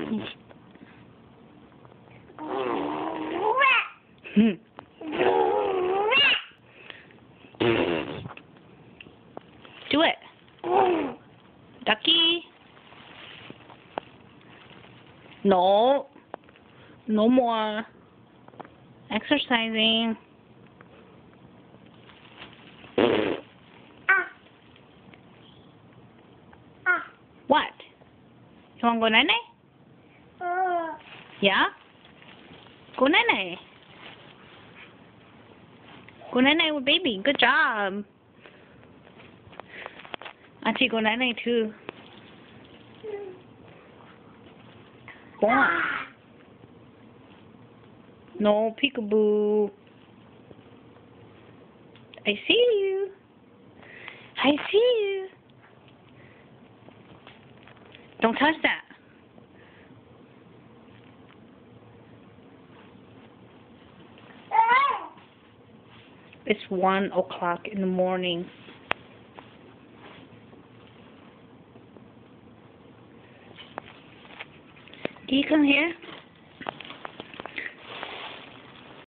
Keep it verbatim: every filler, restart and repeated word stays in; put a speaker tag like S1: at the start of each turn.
S1: Do it. Duckie. No. No more. Exercising. What? You want to go night-night?
S2: Uh,
S1: Yeah? Go night-night. Go night-night with baby. Good job. Auntie, go night-night too. Go on. No, peekaboo. I see you. I see you. Don't touch that. It's one o'clock in the morning. Can you come here?